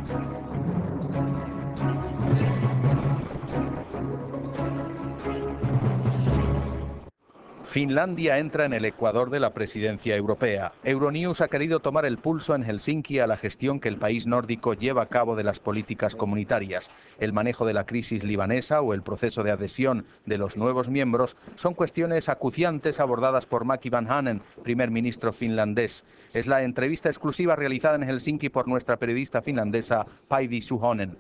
Finlandia entra en el ecuador de la presidencia europea. Euronews ha querido tomar el pulso en Helsinki a la gestión que el país nórdico lleva a cabo de las políticas comunitarias. El manejo de la crisis libanesa o el proceso de adhesión de los nuevos miembros son cuestiones acuciantes abordadas por Matti Vanhanen, primer ministro finlandés. Es la entrevista exclusiva realizada en Helsinki por nuestra periodista finlandesa Päivi Suhonen.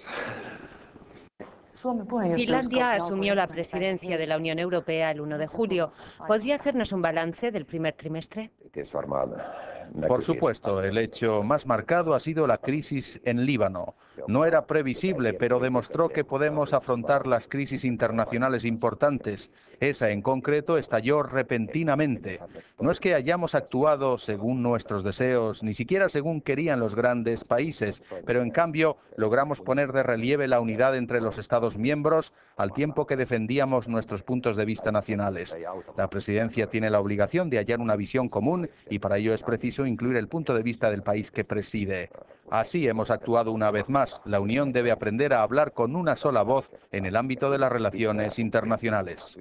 Finlandia asumió la presidencia de la Unión Europea el 1 de julio. ¿Podría hacernos un balance del primer trimestre? Por supuesto, el hecho más marcado ha sido la crisis en Líbano. No era previsible, pero demostró que podemos afrontar las crisis internacionales importantes. Esa en concreto estalló repentinamente. No es que hayamos actuado según nuestros deseos, ni siquiera según querían los grandes países, pero en cambio logramos poner de relieve la unidad entre los Estados miembros al tiempo que defendíamos nuestros puntos de vista nacionales. La presidencia tiene la obligación de hallar una visión común y para ello es preciso incluir el punto de vista del país que preside. Así hemos actuado una vez más. La Unión debe aprender a hablar con una sola voz en el ámbito de las relaciones internacionales.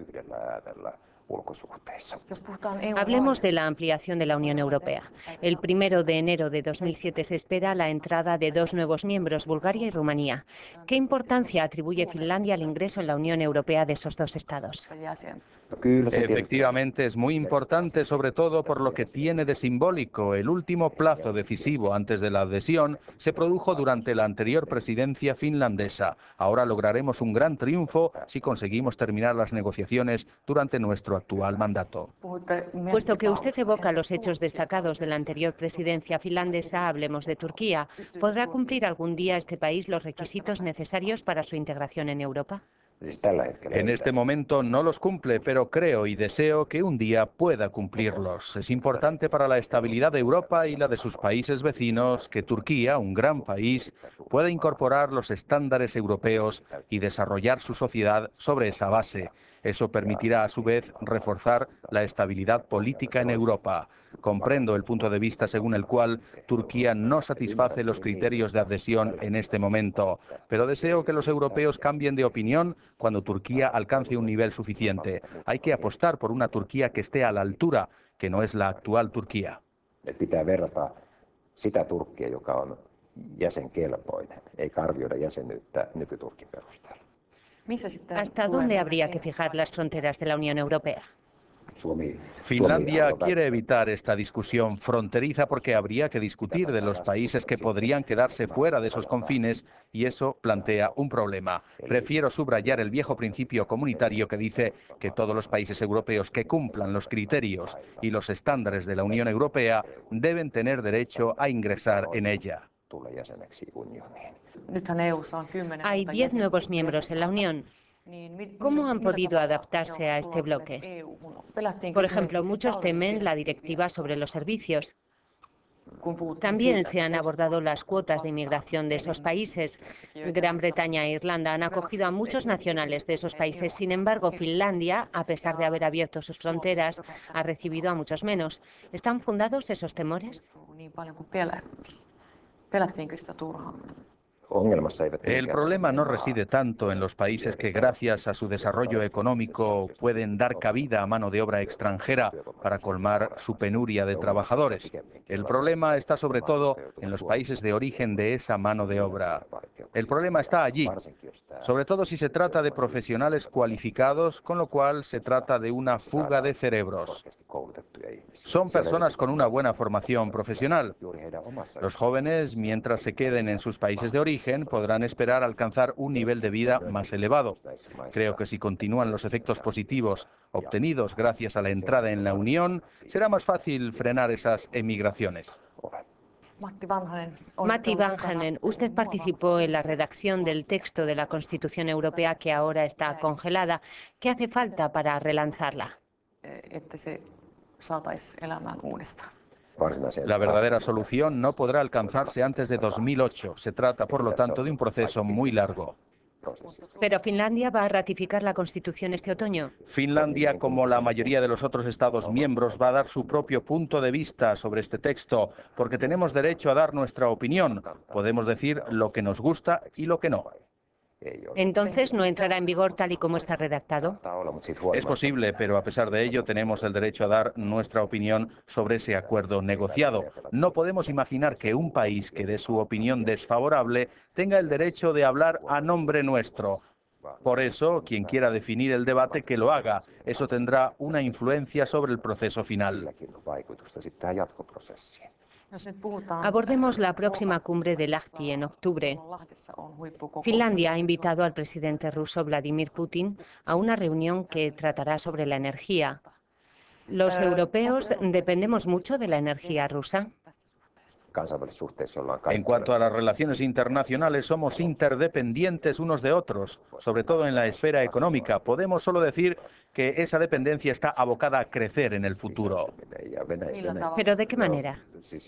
Hablemos de la ampliación de la Unión Europea. El 1 de enero de 2007 se espera la entrada de 2 nuevos miembros, Bulgaria y Rumanía. ¿Qué importancia atribuye Finlandia al ingreso en la Unión Europea de esos 2 estados? Efectivamente, es muy importante, sobre todo por lo que tiene de simbólico. El último plazo decisivo antes de la adhesión se produjo durante la anterior presidencia finlandesa. Ahora lograremos un gran triunfo si conseguimos terminar las negociaciones durante nuestro actual mandato. Puesto que usted evoca los hechos destacados de la anterior presidencia finlandesa, hablemos de Turquía. ¿Podrá cumplir algún día este país los requisitos necesarios para su integración en Europa? En este momento no los cumple, pero creo y deseo que un día pueda cumplirlos. Es importante para la estabilidad de Europa y la de sus países vecinos que Turquía, un gran país, pueda incorporar los estándares europeos y desarrollar su sociedad sobre esa base. Eso permitirá, a su vez, reforzar la estabilidad política en Europa. Comprendo el punto de vista según el cual Turquía no satisface los criterios de adhesión en este momento, pero deseo que los europeos cambien de opinión cuando Turquía alcance un nivel suficiente. Hay que apostar por una Turquía que esté a la altura, que no es la actual Turquía. Pitää verrata sitä Turkkia, joka on jäsenkelpoinen, eikä arvioida jäsenyyttä nykyturkin perusteella. ¿Hasta dónde habría que fijar las fronteras de la Unión Europea? Finlandia quiere evitar esta discusión fronteriza porque habría que discutir de los países que podrían quedarse fuera de esos confines y eso plantea un problema. Prefiero subrayar el viejo principio comunitario que dice que todos los países europeos que cumplan los criterios y los estándares de la Unión Europea deben tener derecho a ingresar en ella. Hay 10 nuevos miembros en la Unión. ¿Cómo han podido adaptarse a este bloque? Por ejemplo, muchos temen la directiva sobre los servicios. También se han abordado las cuotas de inmigración de esos países. Gran Bretaña e Irlanda han acogido a muchos nacionales de esos países. Sin embargo, Finlandia, a pesar de haber abierto sus fronteras, ha recibido a muchos menos. ¿Están fundados esos temores? El problema no reside tanto en los países que gracias a su desarrollo económico pueden dar cabida a mano de obra extranjera para colmar su penuria de trabajadores. El problema está sobre todo en los países de origen de esa mano de obra. El problema está allí, sobre todo si se trata de profesionales cualificados, con lo cual se trata de una fuga de cerebros. Son personas con una buena formación profesional. Los jóvenes, mientras se queden en sus países de origen, podrán esperar alcanzar un nivel de vida más elevado. Creo que si continúan los efectos positivos obtenidos gracias a la entrada en la Unión, será más fácil frenar esas emigraciones. Matti Vanhanen, usted participó en la redacción del texto de la Constitución Europea que ahora está congelada. ¿Qué hace falta para relanzarla? La verdadera solución no podrá alcanzarse antes de 2008. Se trata, por lo tanto, de un proceso muy largo. Pero Finlandia va a ratificar la Constitución este otoño. Finlandia, como la mayoría de los otros Estados miembros, va a dar su propio punto de vista sobre este texto, porque tenemos derecho a dar nuestra opinión. Podemos decir lo que nos gusta y lo que no. Entonces, ¿no entrará en vigor tal y como está redactado? Es posible, pero a pesar de ello tenemos el derecho a dar nuestra opinión sobre ese acuerdo negociado. No podemos imaginar que un país que dé su opinión desfavorable tenga el derecho de hablar a nombre nuestro. Por eso, quien quiera definir el debate, que lo haga. Eso tendrá una influencia sobre el proceso final. Abordemos la próxima cumbre de Lahti en octubre. Finlandia ha invitado al presidente ruso Vladimir Putin a una reunión que tratará sobre la energía. ¿Los europeos dependemos mucho de la energía rusa? En cuanto a las relaciones internacionales, somos interdependientes unos de otros, sobre todo en la esfera económica. Podemos solo decir que esa dependencia está abocada a crecer en el futuro. ¿Pero de qué manera?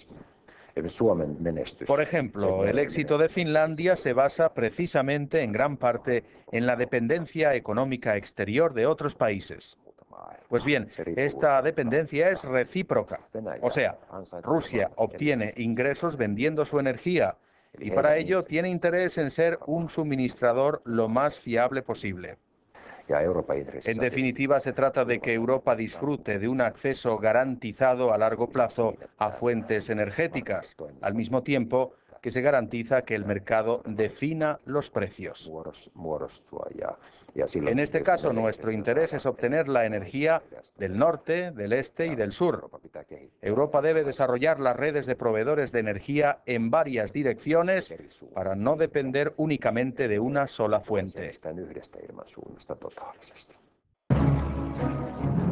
Por ejemplo, el éxito de Finlandia se basa precisamente en gran parte en la dependencia económica exterior de otros países. Pues bien, esta dependencia es recíproca. O sea, Rusia obtiene ingresos vendiendo su energía y para ello tiene interés en ser un suministrador lo más fiable posible. En definitiva, se trata de que Europa disfrute de un acceso garantizado a largo plazo a fuentes energéticas, al mismo tiempo que se garantiza que el mercado defina los precios. En este caso, nuestro interés es obtener la energía del norte, del este y del sur. Europa debe desarrollar las redes de proveedores de energía en varias direcciones para no depender únicamente de una sola fuente.